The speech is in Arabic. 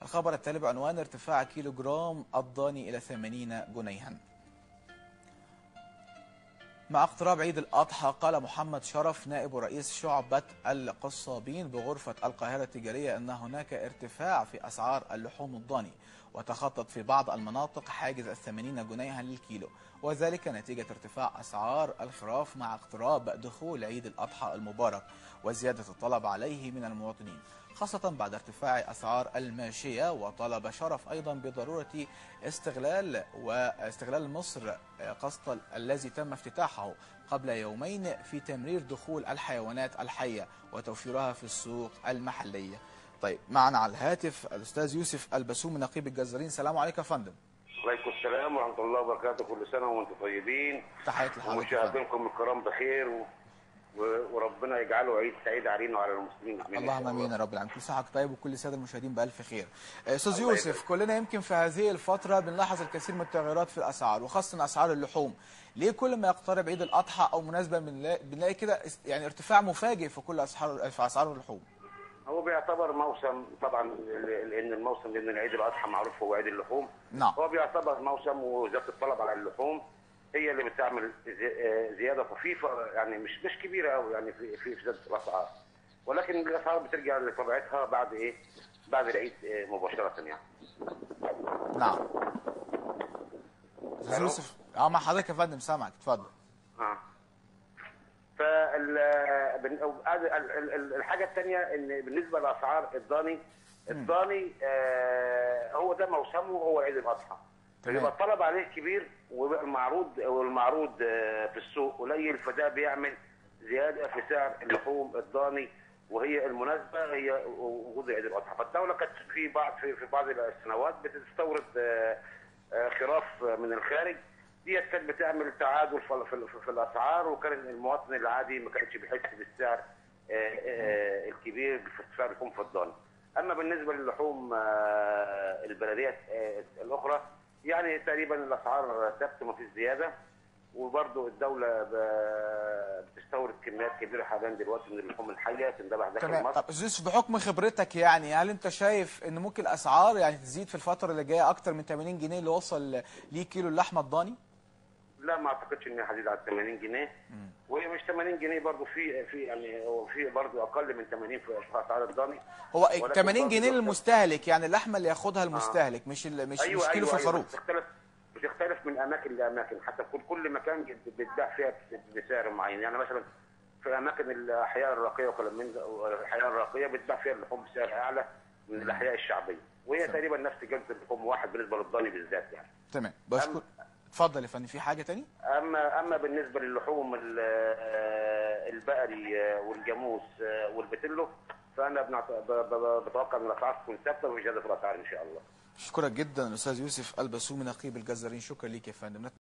الخبر التالي بعنوان ارتفاع كيلو جرام الضاني إلى 80 جنيها. مع اقتراب عيد الأضحى قال محمد شرف نائب رئيس شعبة القصابين بغرفة القاهرة التجارية أن هناك ارتفاع في أسعار اللحوم الضاني، وتخطت في بعض المناطق حاجز 80 جنيها للكيلو، وذلك نتيجة ارتفاع أسعار الخراف مع اقتراب دخول عيد الأضحى المبارك وزيادة الطلب عليه من المواطنين، خاصة بعد ارتفاع أسعار الماشية. وطلب شرف أيضا بضرورة استغلال مصر قسط الذي تم افتتاحه قبل يومين في تمرير دخول الحيوانات الحية وتوفيرها في السوق المحلية. طيب، معنا على الهاتف الأستاذ يوسف البسومي نقيب الجزارين. السلام عليكم يا فندم. وعليكم السلام ورحمة الله وبركاته. كل سنة وانتم طيبين. تحياتي لحضرتك ومشاهدينكم الكرام بخير وربنا يجعله عيد سعيد علينا وعلى المسلمين اجمعين. اللهم امين يا رب العالمين. كل سنه وحضرتك طيب وكل الساده المشاهدين بالف خير. استاذ يوسف، كلنا يمكن في هذه الفتره بنلاحظ الكثير من التغيرات في الاسعار وخاصه اسعار اللحوم. ليه كل ما يقترب عيد الاضحى او مناسبه بنلاقي كده يعني ارتفاع مفاجئ في كل اسعار اللحوم؟ هو بيعتبر موسم طبعا، لان العيد الاضحى معروف هو عيد اللحوم. نعم. هو بيعتبر موسم وزياده الطلب على اللحوم هي اللي بتعمل زياده طفيفه، يعني مش كبيره قوي يعني في زياده الاسعار، ولكن الاسعار بترجع لطبيعتها بعد ايه؟ بعد العيد مباشره يعني. نعم. استاذ يوسف، مع حضرتك يا فندم، سامعك، اتفضل. الحاجه الثانيه ان بالنسبه لاسعار الضاني هو ده موسمه، هو عيد الاضحى. بيبقى الطلب عليه كبير ويبقى المعروض في السوق قليل، فده بيعمل زياده في سعر اللحوم الضاني، وهي المناسبه هي وجود عيد الاضحى. فالدوله كانت في بعض السنوات بتستورد خراف من الخارج، ديت كانت بتعمل تعادل في الاسعار، وكان المواطن العادي ما كانش بيحس بالسعر الكبير في ارتفاع اللحوم في الضاني. اما بالنسبه للحوم البلديات الاخرى يعني تقريبا الاسعار ثابته ما فيش زياده، وبرضه الدوله بتستورد كميات كبيره حاليا دلوقتي من اللحوم الحيه تندبح داخل مصر. طب يوسف، بحكم خبرتك يعني هل انت شايف ان ممكن الاسعار يعني تزيد في الفتره اللي جايه اكتر من 80 جنيه اللي وصل ليه كيلو اللحمه الضاني؟ لا، ما اعتقدش ان هتزيد على 80 جنيه، وهي مش 80 جنيه برضه، في برضه اقل من 80 في اسعار الضاني. هو 80 جنيه للمستهلك، يعني اللحمه اللي ياخدها المستهلك مش أيوة كيلو في الخروف. بتختلف من اماكن لاماكن، حتى كل مكان بيتباع فيها بسعر معين. يعني مثلا في اماكن الاحياء الراقيه وكلام من الاحياء الراقيه بتباع فيها اللحوم بسعر اعلى من الاحياء الشعبيه، وهي تقريبا نفس جوده اللحوم واحد بالنسبه للضاني بالذات يعني. تمام. بشكر. اتفضل يا فندم، في حاجه ثانيه؟ اما بالنسبه للحوم البقري والجاموس والبتلو، فانا بتوقع ان الاسعار تكون ثابته ومش زياده في الاسعار ان شاء الله. اشكرك جدا الاستاذ يوسف البسومي نقيب الجزارين، شكرا ليك يا فندم.